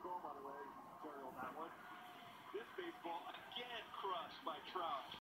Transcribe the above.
score, by the way, Terry, on that one. This baseball again crushed by Trout.